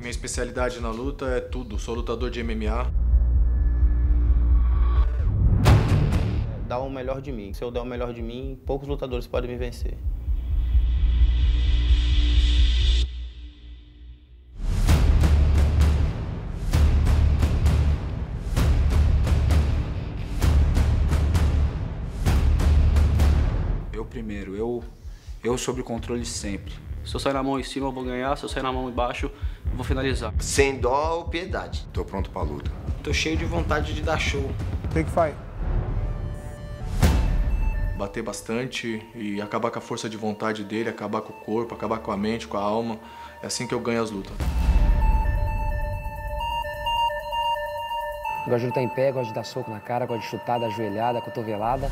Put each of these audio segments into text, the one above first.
Minha especialidade na luta é tudo. Sou lutador de MMA. Dar o melhor de mim. Se eu der o melhor de mim, poucos lutadores podem me vencer. Eu primeiro, eu sobre o controle sempre. Se eu sair na mão em cima, eu vou ganhar. Se eu sair na mão embaixo, eu vou finalizar. Sem dó ou piedade. Tô pronto pra luta. Tô cheio de vontade de dar show. Big fight. Bater bastante e acabar com a força de vontade dele, acabar com o corpo, acabar com a mente, com a alma. É assim que eu ganho as lutas. Gosto de lutar em pé, gosto de dar soco na cara, gosto de chutar, dar joelhada, cotovelada.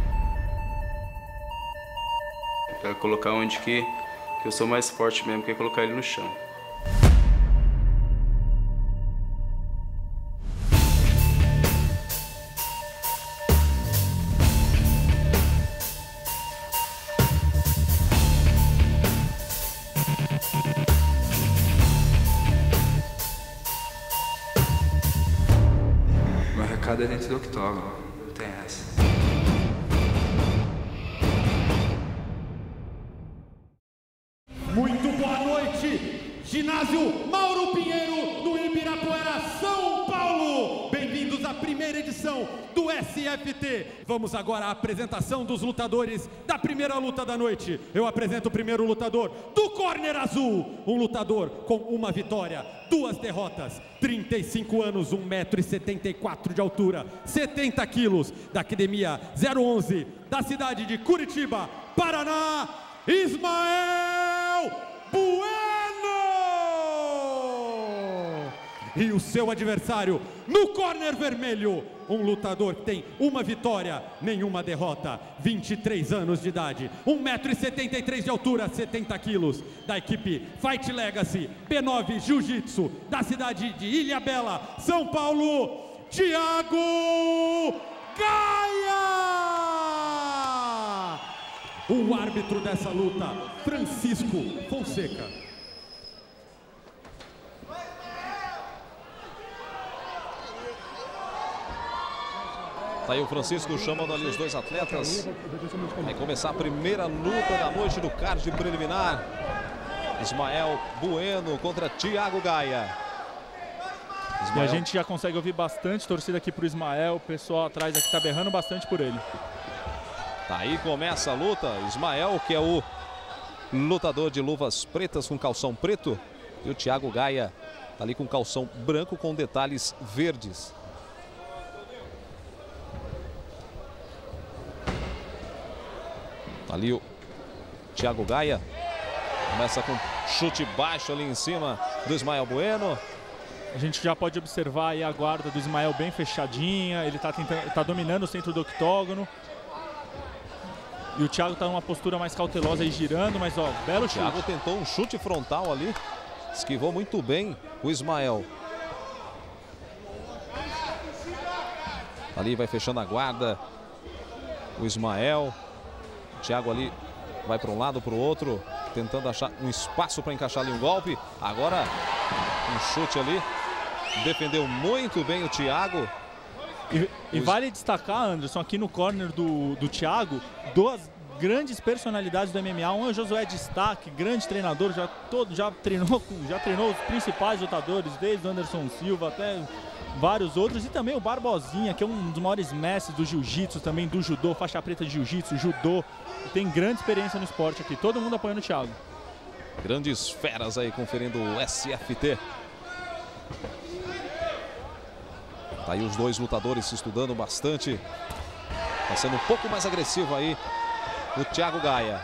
Quero colocar onde que eu sou mais forte mesmo, que é colocar ele no chão. Meu recado é dentro do octógono, não tem essa. Muito boa noite, ginásio Mauro Pinheiro, do Ibirapuera, São Paulo. Bem-vindos à primeira edição do SFT. Vamos agora à apresentação dos lutadores da primeira luta da noite. Eu apresento o primeiro lutador do corner azul, um lutador com uma vitória, 2 derrotas, 35 anos, 1,74 m de altura, 70 quilos, da Academia 011, da cidade de Curitiba, Paraná, Ismael Bueno! E o seu adversário no corner vermelho, um lutador que tem uma vitória, nenhuma derrota, 23 anos de idade, 1,73 m de altura, 70 quilos, da equipe Fight Legacy B9 Jiu-Jitsu, da cidade de Ilhabela, São Paulo, Thiago Gaia! O árbitro dessa luta, Francisco Fonseca. Tá aí o Francisco chamando ali os dois atletas. Vai começar a primeira luta da noite do card preliminar. Ismael Bueno contra Thiago Gaia. E a gente já consegue ouvir bastante torcida aqui pro Ismael. O pessoal atrás aqui tá berrando bastante por ele. Tá aí, começa a luta. Ismael, que é o lutador de luvas pretas com calção preto. E o Thiago Gaia tá ali com calção branco com detalhes verdes. Tá ali o Thiago Gaia. Começa com chute baixo ali em cima do Ismael Bueno. A gente já pode observar aí a guarda do Ismael bem fechadinha. Ele tá dominando o centro do octógono. E o Thiago tá numa postura mais cautelosa aí, girando, mas ó, belo chute. O Thiago tentou um chute frontal ali, esquivou muito bem o Ismael. Ali vai fechando a guarda o Ismael. O Thiago ali vai para um lado, para o outro, tentando achar um espaço para encaixar ali um golpe. Agora um chute ali, defendeu muito bem o Thiago. E vale destacar, Anderson, aqui no corner do Thiago, 2 grandes personalidades do MMA. Um é o Josué Destaque, grande treinador, já treinou os principais lutadores, desde o Anderson Silva até vários outros. E também o Barbosinha, que é um dos maiores mestres do jiu-jitsu, também do judô, faixa preta de jiu-jitsu, judô. Tem grande experiência no esporte aqui, todo mundo apoiando o Thiago. Grandes feras aí conferindo o SFT. Tá aí os dois lutadores se estudando bastante. Tá sendo um pouco mais agressivo aí o Thiago Gaia.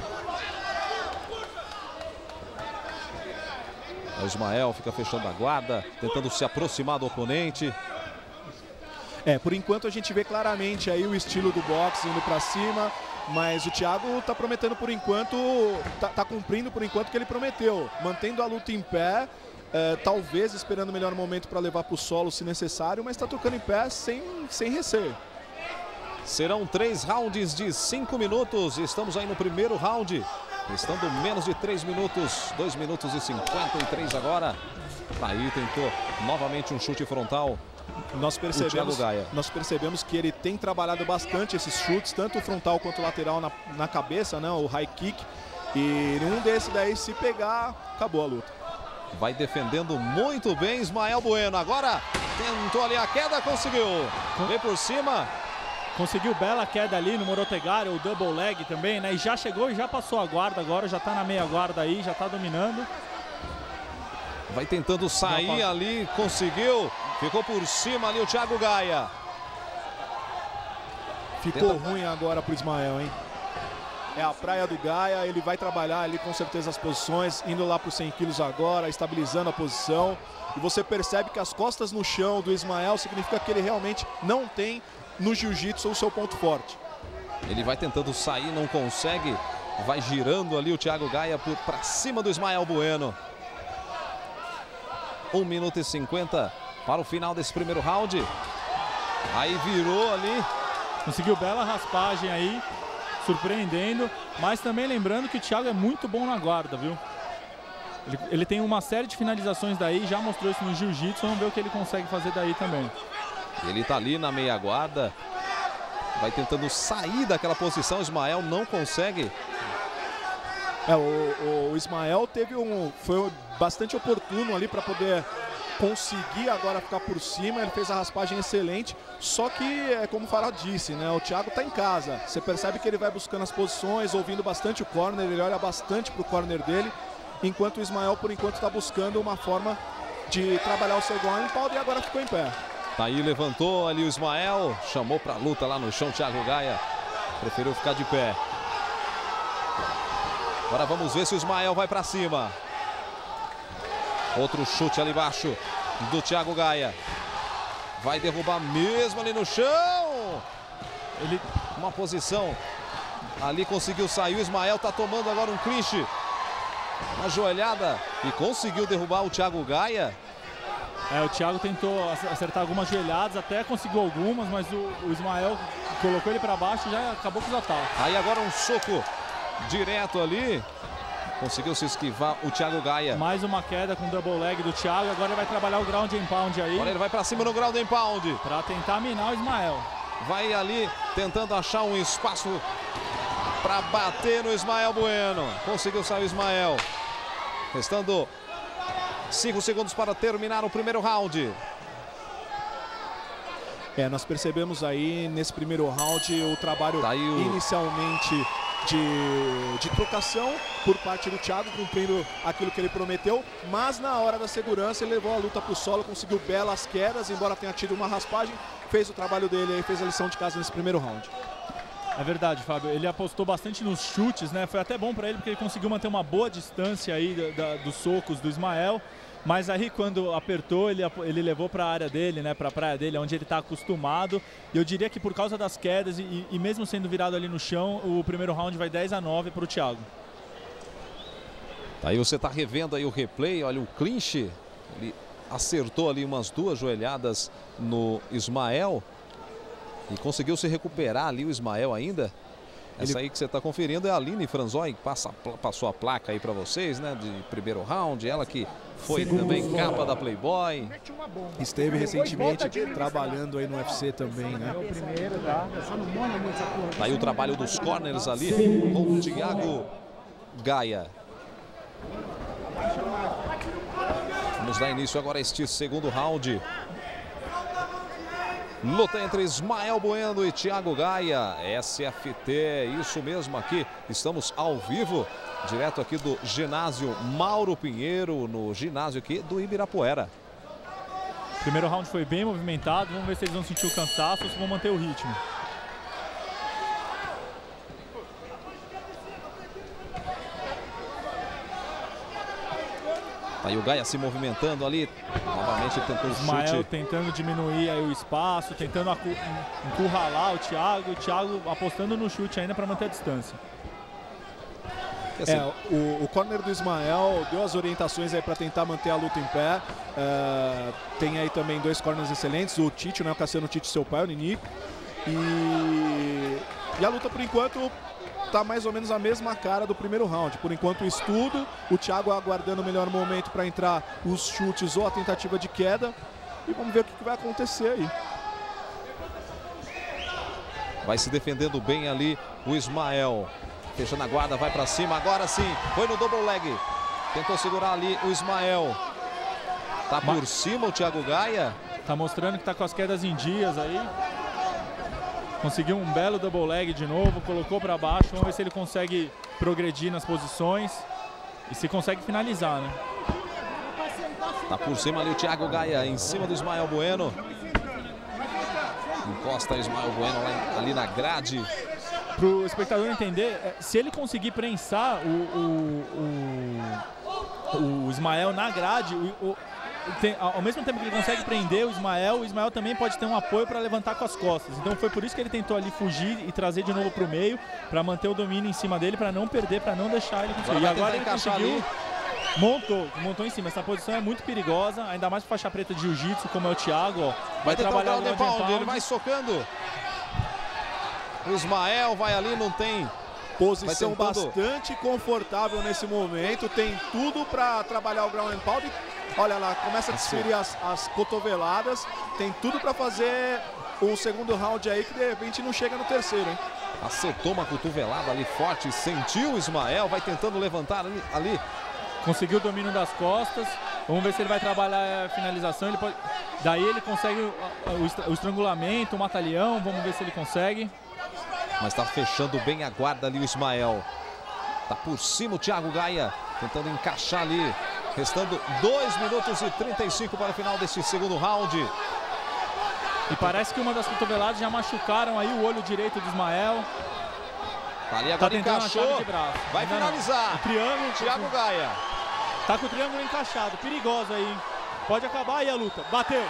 O Ismael fica fechando a guarda, tentando se aproximar do oponente. Por enquanto a gente vê claramente aí o estilo do boxe indo pra cima, mas o Thiago tá prometendo por enquanto, tá cumprindo por enquanto o que ele prometeu, mantendo a luta em pé. Talvez esperando o melhor momento para levar para o solo se necessário, mas está tocando em pé sem receio. Serão 3 rounds de 5 minutos. Estamos aí no primeiro round. Restando menos de 3 minutos, 2 minutos e 53 agora. Aí tentou novamente um chute frontal. Nós percebemos que ele tem trabalhado bastante esses chutes, tanto o frontal quanto o lateral na cabeça, né? O high kick. E nenhum desses daí, se pegar, acabou a luta. Vai defendendo muito bem Ismael Bueno. Agora tentou ali a queda, conseguiu. Vem por cima. Conseguiu bela queda ali no Morotegari, o double leg também, né? E já chegou e já passou a guarda agora, já tá na meia guarda aí, já tá dominando. Vai tentando sair ali, conseguiu. Ficou por cima ali o Thiago Gaia. Ficou ruim agora pro Ismael, hein? É a praia do Gaia, ele vai trabalhar ali com certeza as posições, indo lá para os 100 quilos agora, estabilizando a posição. E você percebe que as costas no chão do Ismael significa que ele realmente não tem no jiu-jitsu o seu ponto forte. Ele vai tentando sair, não consegue. Vai girando ali o Thiago Gaia para cima do Ismael Bueno. 1 minuto e 50 para o final desse primeiro round. Aí virou ali. Conseguiu bela raspagem aí, surpreendendo. Mas também lembrando que o Thiago é muito bom na guarda, viu? Ele tem uma série de finalizações daí, já mostrou isso no jiu-jitsu. Vamos ver o que ele consegue fazer daí também. Ele tá ali na meia guarda. Vai tentando sair daquela posição. Ismael não consegue. O Ismael foi bastante oportuno ali para poder conseguir agora ficar por cima. Ele fez a raspagem excelente, só que é como o Farah disse, né? O Thiago tá em casa. Você percebe que ele vai buscando as posições, ouvindo bastante o corner, ele olha bastante pro corner dele, enquanto o Ismael por enquanto está buscando uma forma de trabalhar o seu ground pound e agora ficou em pé. Tá aí, levantou ali o Ismael, chamou pra luta lá no chão Thiago Gaia, preferiu ficar de pé. Agora vamos ver se o Ismael vai pra cima. Outro chute ali embaixo do Thiago Gaia. Vai derrubar mesmo ali no chão. Uma posição ali, conseguiu sair. O Ismael tá tomando agora um clinch. Uma joelhada e conseguiu derrubar o Thiago Gaia. O Thiago tentou acertar algumas joelhadas, até conseguiu algumas, mas o Ismael colocou ele para baixo e já acabou com os ataques. Aí agora um soco direto ali. Conseguiu se esquivar o Thiago Gaia. Mais uma queda com o double leg do Thiago. Agora ele vai trabalhar o ground and pound aí. Agora ele vai para cima no ground and pound. Para tentar minar o Ismael. Vai ali tentando achar um espaço para bater no Ismael Bueno. Conseguiu sair o Ismael. Restando 5 segundos para terminar o primeiro round. Nós percebemos aí nesse primeiro round o trabalho inicialmente de trocação por parte do Thiago, cumprindo aquilo que ele prometeu, mas na hora da segurança ele levou a luta para o solo, conseguiu belas quedas, embora tenha tido uma raspagem, fez o trabalho dele aí, fez a lição de casa nesse primeiro round. É verdade, Fábio, ele apostou bastante nos chutes, né? Foi até bom para ele porque ele conseguiu manter uma boa distância aí dos socos do Ismael. Mas aí quando apertou, ele levou para a área dele, né, para a praia dele, onde ele está acostumado. E eu diria que por causa das quedas e mesmo sendo virado ali no chão, o primeiro round vai 10-9 para o Thiago. Aí você está revendo aí o replay, olha o clinch. Ele acertou ali umas 2 joelhadas no Ismael e conseguiu se recuperar ali o Ismael ainda. Essa aí que você está conferindo é a Aline Franzoi, que passou a placa aí para vocês, né, de primeiro round. Ela que foi também capa da Playboy. Esteve recentemente trabalhando aí no UFC também, né? Aí o trabalho dos corners ali com o Thiago Gaia. Vamos dar início agora a este segundo round. Luta entre Ismael Bueno e Thiago Gaia, SFT, isso mesmo aqui, estamos ao vivo, direto aqui do ginásio Mauro Pinheiro, no ginásio aqui do Ibirapuera. O primeiro round foi bem movimentado, vamos ver se eles vão sentir o cansaço ou se vão manter o ritmo. Aí o Gaia se movimentando ali, novamente tentou o Ismael chute. tentando diminuir aí o espaço, tentando encurralar o Thiago apostando no chute ainda para manter a distância. O corner do Ismael deu as orientações aí para tentar manter a luta em pé. Tem aí também 2 corners excelentes, o Tite, né, o Cassiano Tite, seu pai, o Ninico. E a luta por enquanto tá mais ou menos a mesma cara do primeiro round. Por enquanto, o estudo, o Thiago aguardando o melhor momento para entrar os chutes ou a tentativa de queda. E vamos ver o que vai acontecer aí. Vai se defendendo bem ali o Ismael. Fechando a guarda, vai para cima. Agora sim, foi no double leg. Tentou segurar ali o Ismael. Tá por cima o Thiago Gaia. Tá mostrando que tá com as quedas em dias aí. Conseguiu um belo double leg de novo, colocou para baixo. Vamos ver se ele consegue progredir nas posições e se consegue finalizar, né? Tá por cima ali o Thiago Gaia, em cima do Ismael Bueno. Encosta Ismael Bueno ali na grade. Para o espectador entender, se ele conseguir prensar o Ismael na grade, ao mesmo tempo que ele consegue prender o Ismael também pode ter um apoio para levantar com as costas. Então foi por isso que ele tentou ali fugir e trazer de novo para o meio, para manter o domínio em cima dele, para não perder, para não deixar ele conseguir. E agora ele conseguiu, montou em cima. Essa posição é muito perigosa, ainda mais para faixa preta de jiu-jitsu, como é o Thiago. Ó, vai trabalhar o ground and pound, ele vai socando. O Ismael vai ali, não tem... Posição bastante confortável nesse momento, tem tudo para trabalhar o ground and pound. Olha lá, começa a desferir as cotoveladas, tem tudo para fazer o segundo round aí, que de repente não chega no terceiro, hein? Acertou uma cotovelada ali forte, sentiu o Ismael, vai tentando levantar ali. Conseguiu o domínio das costas, vamos ver se ele vai trabalhar a finalização. Daí ele consegue o estrangulamento, o mata-leão, vamos ver se ele consegue. Mas tá fechando bem a guarda ali o Ismael. Tá por cima o Thiago Gaia, tentando encaixar ali. Restando 2 minutos e 35 para o final desse segundo round. E parece que uma das cotoveladas já machucaram aí o olho direito do Ismael. Tá ali agora, encaixou. Vai ainda finalizar. O triângulo. Thiago Gaia. Tá com o triângulo encaixado. Perigoso aí. Pode acabar aí a luta. Bateu.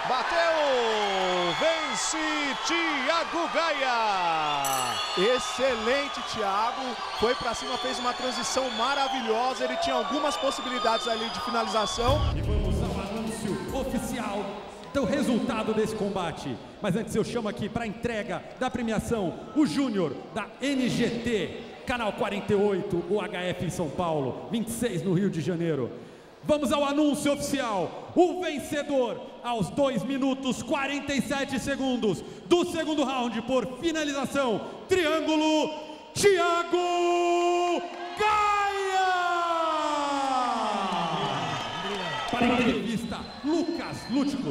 Vence Thiago Gaia. Excelente, Thiago. Foi pra cima, fez uma transição maravilhosa. Ele tinha algumas possibilidades ali de finalização. E vamos ao anúncio oficial do resultado desse combate. Mas antes eu chamo aqui para entrega da premiação o Júnior da NGT, Canal 48, o HF em São Paulo, 26 no Rio de Janeiro. Vamos ao anúncio oficial. O vencedor aos 2 minutos 47 segundos do segundo round por finalização, triângulo, Thiago Gaia. Para a entrevista, Lucas Lúticos.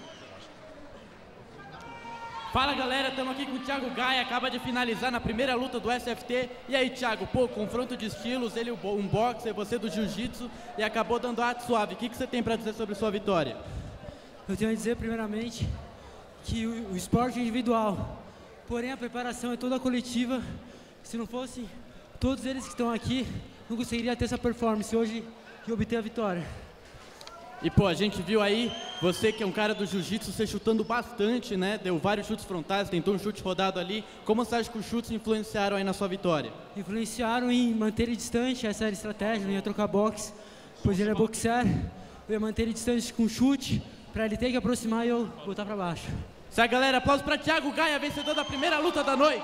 Fala galera, estamos aqui com o Thiago Gaia, acaba de finalizar na primeira luta do SFT. E aí Thiago, pô, confronto de estilos, ele um boxer, você do jiu-jitsu, e acabou dando arte suave. O que você tem para dizer sobre sua vitória? Eu tenho a dizer primeiramente que o esporte é individual, porém a preparação é toda coletiva. Se não fosse todos eles que estão aqui, não conseguiria ter essa performance hoje e obter a vitória. E pô, a gente viu aí, você que é um cara do jiu-jitsu, você chutando bastante, né? Deu vários chutes frontais, tentou um chute rodado ali. Como você acha que os chutes influenciaram aí na sua vitória? Influenciaram em manter ele distante, essa era a estratégia, não ia trocar boxe, pois ele é boxer. Eu ia manter ele distante com chute, para ele ter que aproximar e eu botar para baixo. Certo, galera, aplausos para Thiago Gaia, vencedor da primeira luta da noite.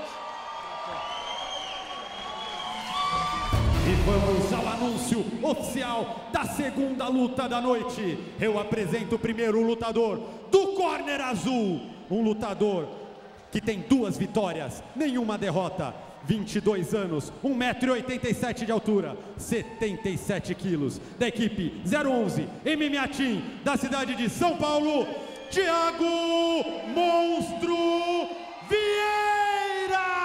E vamos ao anúncio oficial da segunda luta da noite. Eu apresento o primeiro lutador do corner azul. Um lutador que tem 2 vitórias, nenhuma derrota. 22 anos, 1,87 m de altura, 77 quilos. Da equipe 011 MMA Team da cidade de São Paulo, Thiago Monstro Vieira.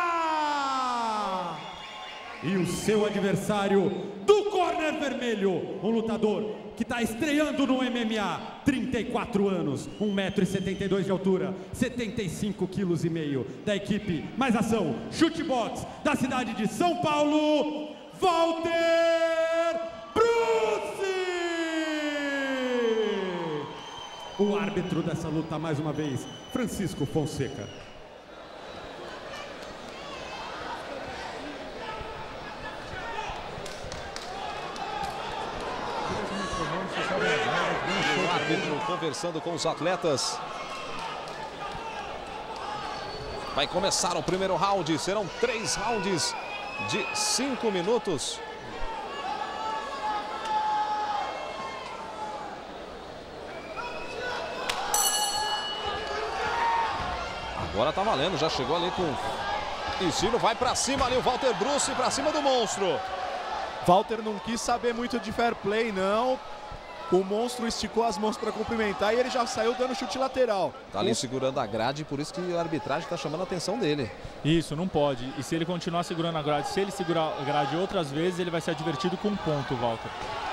E o seu adversário do corner vermelho, um lutador que está estreando no MMA, 34 anos, 1,72 m de altura, 75,5 kg. Da equipe Mais Ação, Chute Box, da cidade de São Paulo, Walter Bruce! O árbitro dessa luta, mais uma vez, Francisco Fonseca. O árbitro conversando com os atletas. Vai começar o primeiro round, serão 3 rounds de 5 minutos. Agora tá valendo, já chegou ali com estilo, vai pra cima ali o Walter Bruce, pra cima do monstro. Walter não quis saber muito de fair play, não. O monstro esticou as mãos para cumprimentar e ele já saiu dando chute lateral. Tá ali segurando a grade, por isso que a arbitragem tá chamando a atenção dele. Isso, não pode. E se ele continuar segurando a grade, se ele segurar a grade outras vezes, ele vai ser advertido com um ponto, Walter.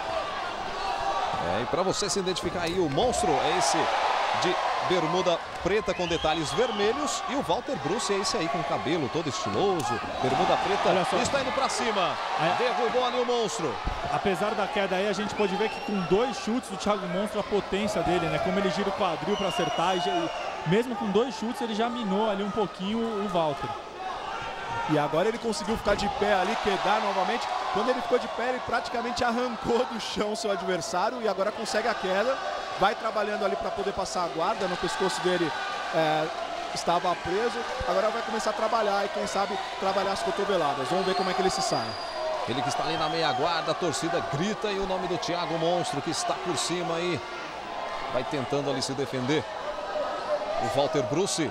E para você se identificar aí, o monstro é esse de bermuda preta com detalhes vermelhos e o Walter Bruce é esse aí com o cabelo todo estiloso, bermuda preta, está indo para cima, derrubou ali o monstro. Apesar da queda aí, a gente pode ver que com 2 chutes do Thiago Monstro, a potência dele, né, como ele gira o quadril para acertar, e mesmo com 2 chutes ele já minou ali um pouquinho o Walter. E agora ele conseguiu ficar de pé ali, quedar novamente. Quando ele ficou de pé, ele praticamente arrancou do chão seu adversário e agora consegue a queda. Vai trabalhando ali para poder passar a guarda, no pescoço dele estava preso. Agora vai começar a trabalhar e quem sabe trabalhar as cotoveladas. Vamos ver como é que ele se sai. Ele que está ali na meia guarda, a torcida grita e o nome do Thiago Monstro que está por cima aí. Vai tentando ali se defender. O Walter Bruce.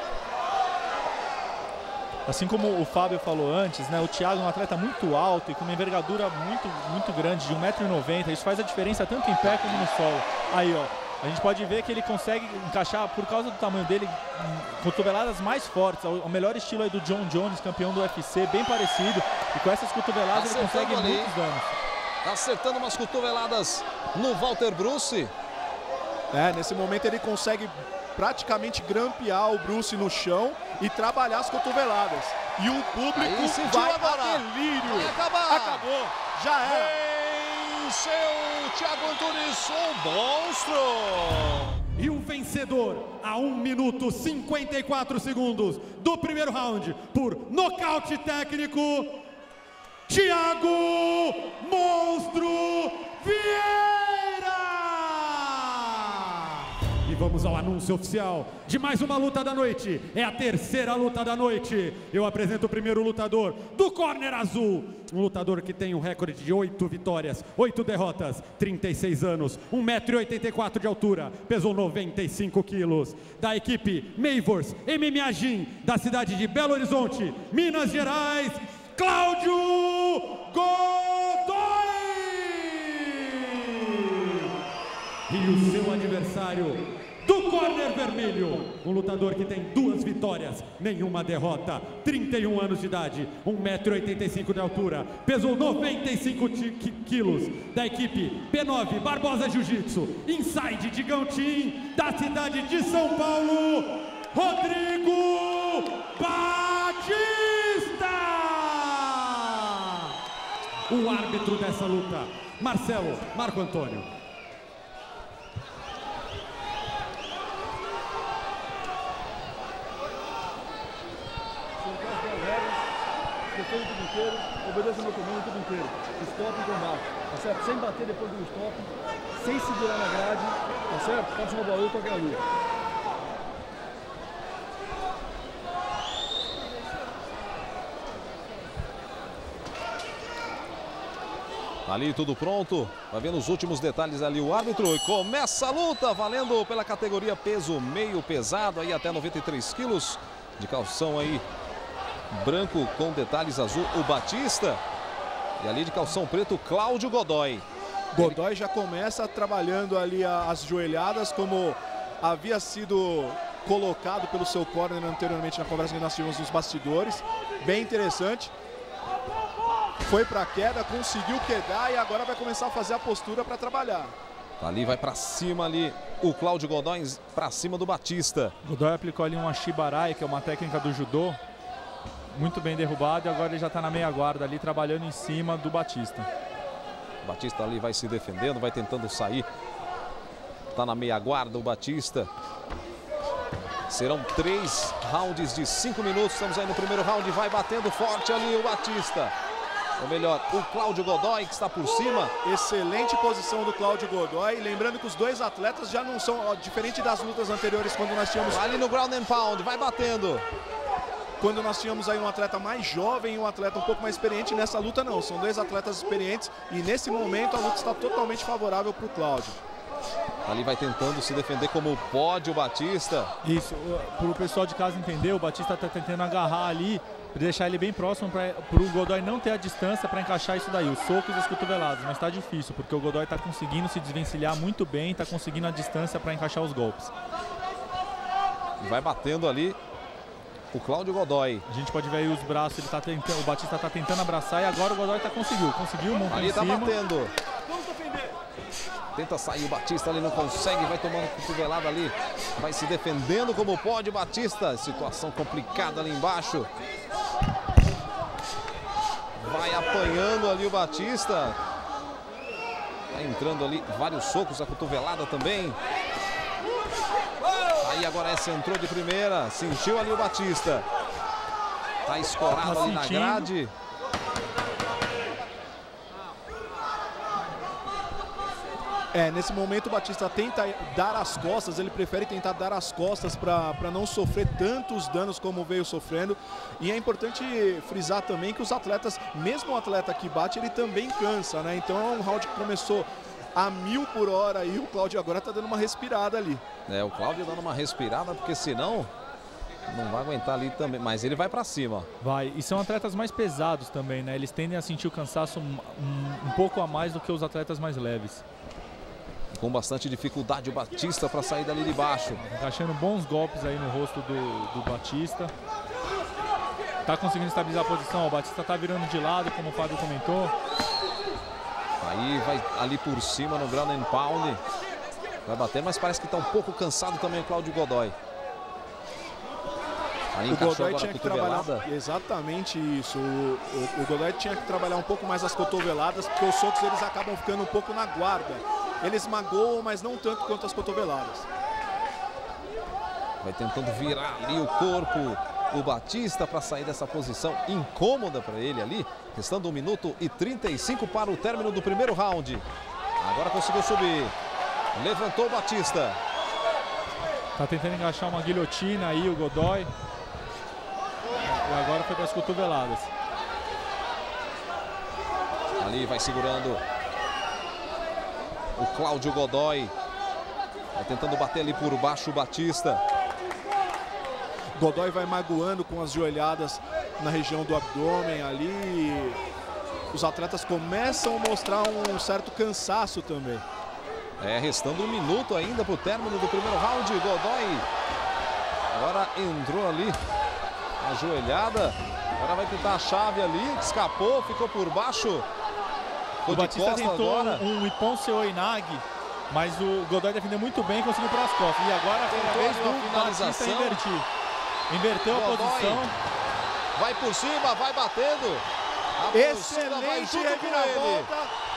Assim como o Fábio falou antes, né, o Thiago é um atleta muito alto e com uma envergadura muito grande, de 1,90 m. Isso faz a diferença tanto em pé como no solo. Aí, ó, a gente pode ver que ele consegue encaixar, por causa do tamanho dele, cotoveladas mais fortes. O melhor estilo aí do John Jones, campeão do UFC, bem parecido. E com essas cotoveladas ele consegue muitos danos. Acertando umas cotoveladas no Walter Bruce. Nesse momento ele consegue praticamente grampear o Bruce no chão e trabalhar as cotoveladas. E o público vai agora. A delírio. Vai acabar. Acabou. Já era. Venceu Thiago Antunes, o monstro. E o vencedor a 1 minuto 54 segundos do primeiro round por nocaute técnico, Thiago Monstro Vieira. E vamos ao anúncio oficial de mais uma luta da noite. É a terceira luta da noite. Eu apresento o primeiro lutador do corner azul. Um lutador que tem um recorde de 8 vitórias, 8 derrotas, 36 anos, 1,84 m de altura, pesou 95 quilos. Da equipe Meivors MMA Gym, da cidade de Belo Horizonte, Minas Gerais, Cláudio Godoy! E o seu adversário do corner vermelho, um lutador que tem 2 vitórias, nenhuma derrota, 31 anos de idade, 1,85 m de altura, pesou 95 quilos, da equipe B9 Barbosa Jiu-Jitsu, Inside de Gautim, da cidade de São Paulo, Rodrigo Batista! O árbitro dessa luta, Marcelo Marco Antônio. Defende o tempo inteiro, obedeça o meu comando o tempo inteiro. Stop e combate, tá certo? Sem bater depois do stop, sem segurar na grade, tá certo? Faça uma boa luta, qualquer luta. Ali tudo pronto, vai vendo os últimos detalhes ali o árbitro e começa a luta, valendo pela categoria peso meio pesado, aí até 93 quilos, de calção aí branco com detalhes azul, o Batista, e ali de calção preto, Cláudio Godoy. Godoy já começa trabalhando ali as joelhadas, como havia sido colocado pelo seu corner anteriormente na conversa que nós tivemos nos bastidores, bem interessante. Foi para a queda, conseguiu quedar e agora vai começar a fazer a postura para trabalhar. Ali vai para cima ali o Cláudio Godoy, para cima do Batista. Godoy aplicou ali um Ashibarai, que é uma técnica do judô, muito bem derrubado, e agora ele já está na meia guarda ali, trabalhando em cima do Batista. O Batista ali vai se defendendo, vai tentando sair. Está na meia guarda o Batista. Serão 3 rounds de 5 minutos, estamos aí no primeiro round, vai batendo forte ali o Batista. Ou melhor, o Cláudio Godoy que está por cima. Excelente posição do Cláudio Godoy. Lembrando que os dois atletas já não são, diferente das lutas anteriores quando nós tínhamos... Ali no ground and pound, vai batendo. quando nós tínhamos aí um atleta mais jovem e um atleta um pouco mais experiente. Nessa luta não, são dois atletas experientes e nesse momento a luta está totalmente favorável para o Cláudio. Ali vai tentando se defender como pode o Batista. Isso, para o pessoal de casa entender, o Batista está tentando agarrar ali, deixar ele bem próximo para o Godoy não ter a distância para encaixar isso daí, os socos e as cotoveladas, mas está difícil, porque o Godoy está conseguindo se desvencilhar muito bem, está conseguindo a distância para encaixar os golpes. Vai batendo ali o Cláudio Godoy. A gente pode ver aí os braços, ele tá tentando, o Batista está tentando abraçar e agora o Godoy conseguiu montar ali em cima. Ali tá batendo. Tenta sair o Batista, ali não consegue, vai tomando cotovelada ali. Vai se defendendo como pode o Batista. Situação complicada ali embaixo. Vai apanhando ali o Batista. Vai entrando ali vários socos, a cotovelada também. Aí agora essa entrou de primeira. Sentiu ali o Batista. Tá escorado ali na grade. Nesse momento o Batista tenta dar as costas, ele prefere tentar dar as costas para não sofrer tantos danos como veio sofrendo. E é importante frisar também que os atletas, mesmo o atleta que bate, ele também cansa, né? Então é um round que começou a 1000 por hora e o Cláudio agora tá dando uma respirada ali. O Cláudio dando uma respirada, porque senão não vai aguentar ali também, mas ele vai para cima. Vai, e são atletas mais pesados também, né? Eles tendem a sentir o cansaço um pouco a mais do que os atletas mais leves. Com bastante dificuldade o Batista para sair dali de baixo. Encaixando bons golpes aí no rosto do Batista. Tá conseguindo estabilizar a posição, o Batista tá virando de lado, como o Fábio comentou. Aí vai ali por cima no ground and pound. Vai bater, mas parece que tá um pouco cansado também o Cláudio Godoy. Aí o Godoy agora tinha que trabalhar exatamente isso. O Godoy tinha que trabalhar um pouco mais as cotoveladas, porque os socos eles acabam ficando um pouco na guarda. Eles magoam, mas não tanto quanto as cotoveladas. Vai tentando virar ali o corpo o Batista para sair dessa posição incômoda para ele ali. Restando 1 minuto e 35 para o término do primeiro round. Agora conseguiu subir. Levantou o Batista. Tá tentando encaixar uma guilhotina aí o Godoy. E agora foi para as cotoveladas. Ali vai segurando o Cláudio Godoy. Vai tentando bater ali por baixo o Batista. Godoy vai magoando com as joelhadas na região do abdômen ali. Os atletas começam a mostrar um certo cansaço também. Restando 1 minuto ainda para o término do primeiro round. Godoy agora entrou ali a joelhada. Agora vai tentar a chave ali. Escapou, ficou por baixo. O Batista tentou um Ippon Seoinage, mas o Godoy defendeu muito bem e conseguiu para as costas. E agora foi a vez do Batista invertir. Inverteu a posição. Vai por cima, vai batendo. Excelente reviravolta.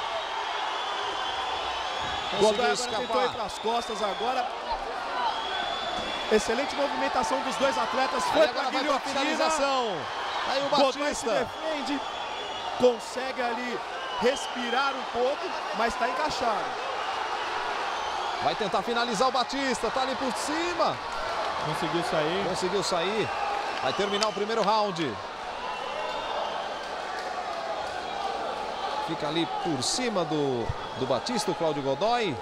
Godoy agora tentou ir para as costas agora. Excelente movimentação dos dois atletas. Foi para a guilhotina. Aí o Batista Godoy se defende. Consegue ali respirar um pouco, mas está encaixado. Vai tentar finalizar o Batista. Tá ali por cima. Conseguiu sair. Conseguiu sair. Vai terminar o primeiro round. Fica ali por cima do Batista, o Cláudio Godoy.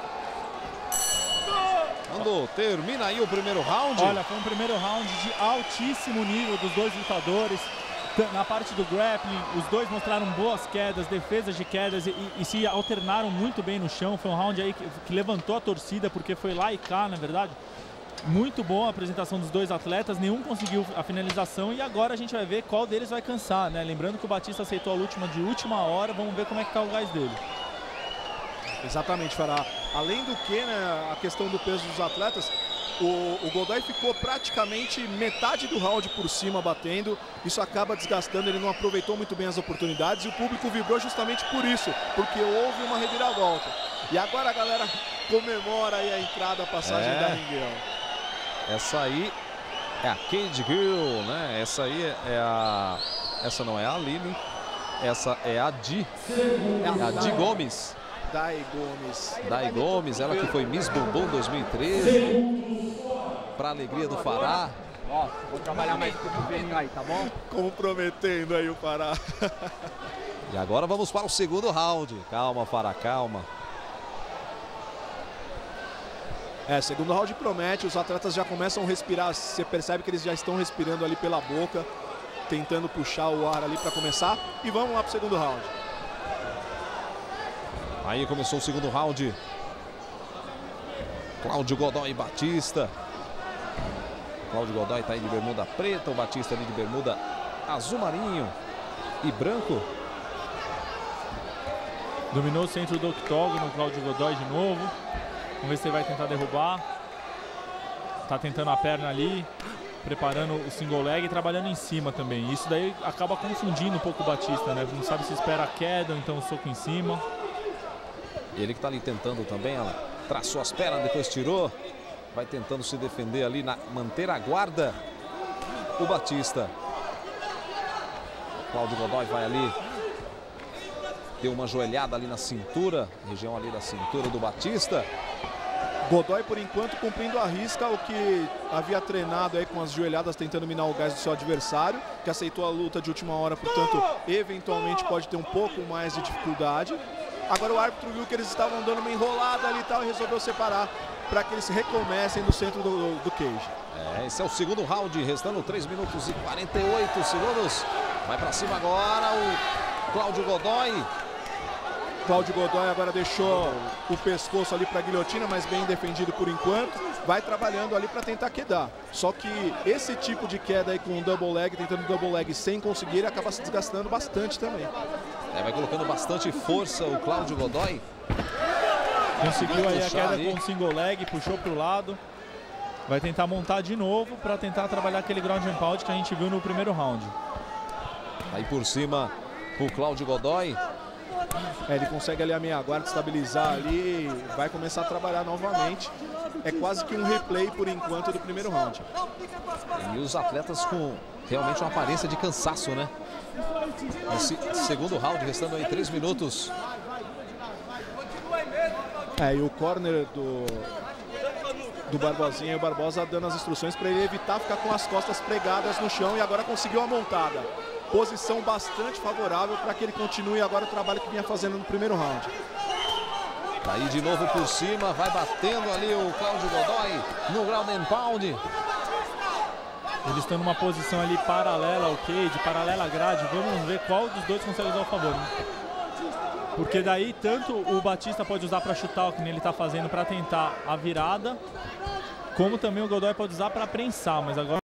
Quando termina aí o primeiro round. Olha, foi um primeiro round de altíssimo nível dos dois lutadores. Na parte do grappling, os dois mostraram boas quedas, defesas de quedas e se alternaram muito bem no chão. Foi um round aí que levantou a torcida, porque foi lá e cá, na verdade. Muito boa a apresentação dos dois atletas, nenhum conseguiu a finalização e agora a gente vai ver qual deles vai cansar, né? Lembrando que o Batista aceitou a última de última hora, vamos ver como é que tá o gás dele. Exatamente, Fará. Além do que, né, a questão do peso dos atletas, o Godoy ficou praticamente metade do round por cima batendo, isso acaba desgastando, ele não aproveitou muito bem as oportunidades e o público vibrou justamente por isso, porque houve uma reviravolta. E agora a galera comemora aí a entrada, a passagem da Ringuel. Essa aí é a Cage Girl, né? Essa aí é a... Essa não é a Aline, essa é a Di. É a Di Gomes. Dai Gomes. Dai Gomes, ela que foi Miss Bumbum 2013. Para alegria do Fará. Ó, vou trabalhar mais com o cotoverinho aí, tá bom? Comprometendo aí o Pará. E agora vamos para o segundo round. Calma, Pará, calma. Segundo round promete, os atletas já começam a respirar, você percebe que eles já estão respirando ali pela boca, tentando puxar o ar ali para começar. E vamos lá para o segundo round. Aí começou o segundo round. Cláudio Godoy e Batista. Cláudio Godoy tá aí de bermuda preta, o Batista ali de bermuda azul marinho e branco. Dominou o centro do octógono, o Cláudio Godoy de novo. Vamos ver se ele vai tentar derrubar. Tá tentando a perna ali, preparando o single leg e trabalhando em cima também. Isso daí acaba confundindo um pouco o Batista, né? Não sabe se espera a queda ou então o soco em cima. Ele que tá ali tentando também, ela traçou as pernas, depois tirou. Vai tentando se defender ali, manter a guarda. O Batista. Cláudio Godoy vai ali. Deu uma joelhada ali na cintura, região ali da cintura do Batista. Godoy, por enquanto, cumprindo a risca o que havia treinado aí com as joelhadas, tentando minar o gás do seu adversário, que aceitou a luta de última hora, portanto, eventualmente pode ter um pouco mais de dificuldade. Agora o árbitro viu que eles estavam dando uma enrolada ali e tal e resolveu separar para que eles recomecem no centro do cage. Esse é o segundo round, restando 3 minutos e 48 segundos. Vai para cima agora o Cláudio Godoy. Cláudio Godoy agora deixou o pescoço ali para a guilhotina, mas bem defendido por enquanto. Vai trabalhando ali para tentar quedar. Só que esse tipo de queda aí com um double leg, tentando double leg sem conseguir, acaba se desgastando bastante também. Vai colocando bastante força o Cláudio Godoy. Conseguiu aí a queda com o single leg, puxou para o lado. Vai tentar montar de novo para tentar trabalhar aquele ground and pound que a gente viu no primeiro round. Aí por cima o Cláudio Godoy. Ele consegue ali a meia guarda, estabilizar ali, vai começar a trabalhar novamente. É quase que um replay por enquanto do primeiro round. E os atletas com realmente uma aparência de cansaço, né? Esse segundo round, restando aí 3 minutos. E o corner do Barbosinha e o Barbosa dando as instruções para ele evitar ficar com as costas pregadas no chão, e agora conseguiu a montada. Posição bastante favorável para que ele continue agora o trabalho que vinha fazendo no primeiro round. Aí de novo por cima, vai batendo ali o Cláudio Godoy no ground and pound. Eles estão numa posição ali paralela ao cage, paralela à grade. Vamos ver qual dos dois consegue usar o favor, né? Porque daí tanto o Batista pode usar para chutar, o que ele está fazendo, para tentar a virada, como também o Godoy pode usar para prensar, mas agora